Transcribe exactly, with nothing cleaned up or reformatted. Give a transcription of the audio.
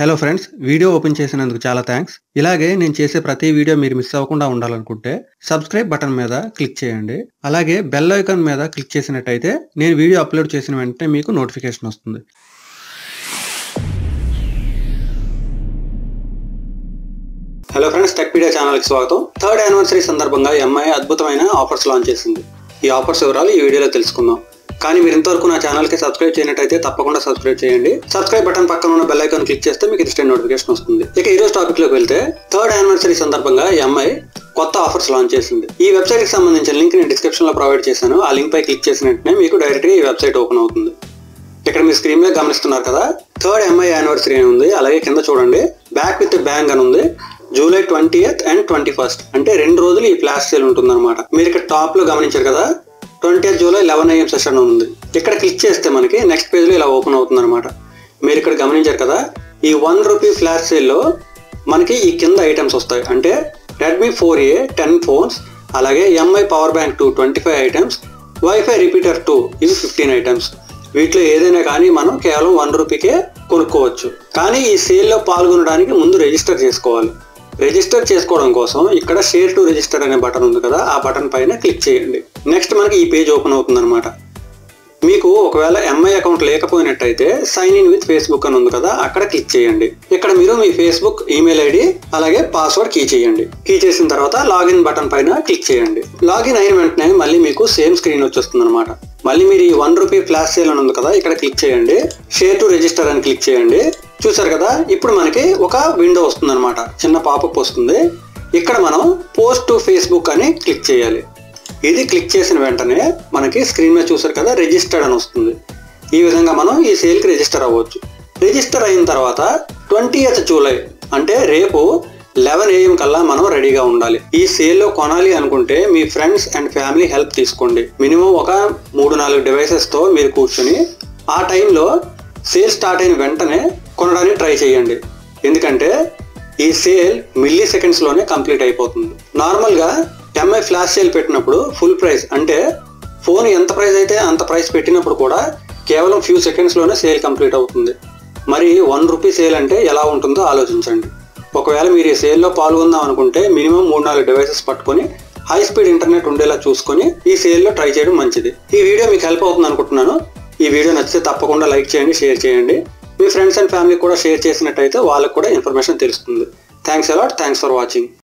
Hello friends, video open చేసినందుకు చాలా thanks. ఇలాగే నేను చేసే ప్రతి వీడియో మీరు మిస్ అవ్వకుండా ఉండాలనుకుంటే సబ్స్క్రైబ్ బటన్ మీద క్లిక్ చేయండి. అలాగే బెల్ ఐకాన్ మీద క్లిక్ చేసినట్టయితే నేను వీడియో అప్లోడ్ చేసిన వెంటనే మీకు నోటిఫికేషన్ వస్తుంది. హలో ఫ్రెండ్స్, టెక్పీడియా ఛానల్కి స్వాగతం. థర్డ్ యానివర్సరీ సందర్భంగా ఎంఐ అద్భుతమైన ఆఫర్స్ లాంచ్ చేసింది. ఈ ఆఫర్స్ వివరాలు ఈ వీడియోలో తెలుసుకుందాం. కానీ మీరు ఇంతవరకు నా ఛానల్కి సబ్స్క్రైబ్ చేయనట్టయితే తప్పకుండా సబ్స్క్రైబ్ చేయండి. సబ్స్క్రైబ్ బటన్ పక్కన ఉన్న బెల్ ఐకాన్ క్లిక్ చేస్తే మీకు ఇన్స్టెంట్ నోటిఫికేషన్ వస్తుంది. ఇక ఈ రోజు టాపిక్ లోకి వెళ్తే, థర్డ్ యానివర్సరీ సందర్భంగా ఎంఐ కొత్త ఆఫర్స్ లాంచ్ చేసింది. ఈ వెబ్సైట్ కి సంబంధించిన లింక్ నేను డిస్క్రిప్షన్ లో ప్రొవైడ్ చేశాను. ఆ లింక్ పై క్లిక్ చేసిన వెంటనే మీకు డైరెక్ట్ గా ఈ వెబ్సైట్ ఓపెన్ అవుతుంది. ఇక్కడ మీ స్క్రీన్ మీద గమనిస్తున్నారు కదా, థర్డ్ ఎంఐ యానివర్సరీ అని ఉంది. అలాగే కింద చూడండి, బ్యాక్ విత్ బ్యాంగ్ అని ఉంది. July twentieth and twenty first అంటే రెండు రోజులు ఈ ఫ్లాష్ సేల్ ఉంటుంది అనమాట. మీరు ఇక్కడ టాప్ లో గమనించారు కదా, twentieth July eleven AM session ఉంది. ఇక్కడ క్లిక్ చేస్తే మనకి నెక్స్ట్ పేజ్ లో ఇలా ఓపెన్ అవుతుంది అనమాట. మీరు ఇక్కడ గమనించారు కదా, ఈ వన్ రూపీ ఫ్లాష్ సేల్ లో మనకి ఈ కింద ఐటమ్స్ వస్తాయి. అంటే Redmi four A ten phones, అలాగే Mi power bank two twenty five items, wifi repeater two ఇవి ఫిఫ్టీన్ ఐటమ్స్. వీటిలో ఏదైనా కానీ మనం కేవలం వన్ రూపీకే కొనుక్కోవచ్చు. కానీ ఈ సేల్లో పాల్గొనడానికి ముందు రిజిస్టర్ చేసుకోవాలి. రిజిస్టర్ చేసుకోవడం కోసం ఇక్కడ షేర్ టు రిజిస్టర్ అనే బటన్ ఉంది కదా, ఆ బటన్ పైన క్లిక్ చేయండి. నెక్స్ట్ మనకి ఈ పేజ్ ఓపెన్ అవుతుంది అనమాట. మీకు ఒకవేళ ఎంఐ అకౌంట్ లేకపోయినట్టయితే సైన్ ఇన్ విత్ ఫేస్బుక్ అని ఉంది కదా, అక్కడ క్లిక్ చేయండి. ఇక్కడ మీరు మీ ఫేస్బుక్ ఈమెయిల్ ఐడి అలాగే పాస్వర్డ్ కీ చేయండి. కీ చేసిన తర్వాత లాగిన్ బటన్ పైన క్లిక్ చేయండి. లాగిన్ అయిన వెంటనే మళ్ళీ మీకు సేమ్ స్క్రీన్ వచ్చేస్తుంది అనమాట. మళ్ళీ మీరు ఈ వన్ రూపీ ఫ్లాష్ సేల్ అని ఉంది కదా, ఇక్కడ క్లిక్ చేయండి. షేర్ టు రిజిస్టర్ అని క్లిక్ చేయండి. చూసారు కదా, ఇప్పుడు మనకి ఒక విండో వస్తుంది అనమాట. చిన్న పాపప్ వస్తుంది. ఇక్కడ మనం పోస్ట్ టు ఫేస్బుక్ అని క్లిక్ చేయాలి. ఇది క్లిక్ చేసిన వెంటనే మనకి స్క్రీన్ మీద చూసారు కదా, రిజిస్టర్డ్ అని వస్తుంది. ఈ విధంగా మనం ఈ సేల్కి రిజిస్టర్ అవ్వచ్చు. రిజిస్టర్ అయిన తర్వాత ట్వంటీయత్ జూలై అంటే రేపు లెవెన్ ఏఎం కల్లా మనం రెడీగా ఉండాలి. ఈ సేల్లో కొనాలి అనుకుంటే మీ ఫ్రెండ్స్ అండ్ ఫ్యామిలీ హెల్ప్ తీసుకోండి. మినిమం ఒక మూడు నాలుగు డివైసెస్తో మీరు కూర్చొని ఆ టైంలో సేల్ స్టార్ట్ అయిన వెంటనే కొనడానికి ట్రై చేయండి. ఎందుకంటే ఈ సేల్ మిల్లీ సెకండ్స్లోనే కంప్లీట్ అయిపోతుంది. నార్మల్గా ఎంఐ ఫ్లాష్ సేల్ పెట్టినప్పుడు ఫుల్ ప్రైస్ అంటే ఫోన్ ఎంత ప్రైస్ అయితే అంత ప్రైస్ పెట్టినప్పుడు కూడా కేవలం ఫ్యూ సెకండ్స్లోనే సేల్ కంప్లీట్ అవుతుంది. మరి వన్ రూపీ సేల్ అంటే ఎలా ఉంటుందో ఆలోచించండి. ఒకవేళ మీరు ఈ సేల్లో పాల్గొందాం అనుకుంటే మినిమం మూడు నాలుగు డివైసెస్ పట్టుకొని హై స్పీడ్ ఇంటర్నెట్ ఉండేలా చూసుకొని ఈ సేల్లో ట్రై చేయడం మంచిది. ఈ వీడియో మీకు హెల్ప్ అవుతుంది అనుకుంటున్నాను. ఈ వీడియో నచ్చితే తప్పకుండా లైక్ చేయండి, షేర్ చేయండి. మీ ఫ్రెండ్స్ అండ్ ఫ్యామిలీ కూడా షేర్ చేసినట్టయితే వాళ్ళకు కూడా ఇన్ఫర్మేషన్ తెలుస్తుంది. Thanks a lot. Thanks for watching.